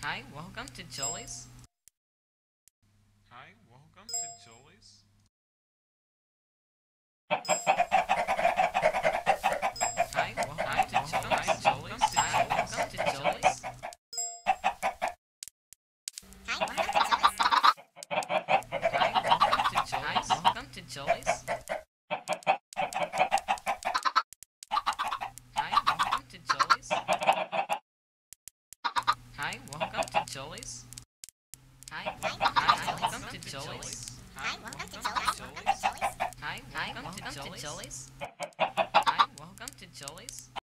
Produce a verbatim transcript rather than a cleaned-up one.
Hi, welcome to Jolly's. Hi, welcome to Jolly's. Hi, welcome to Jolly's. Hi, welcome to Jolly's. Hi, welcome to Jolly's. Hi, welcome to Jolly's. Hi, welcome to Jolly's. Hi, welcome to Jolly's. Hi, welcome to Jolly's. Hi, welcome to Jolly's. Hi, welcome to Jolly's. Hi, welcome to Jolly's.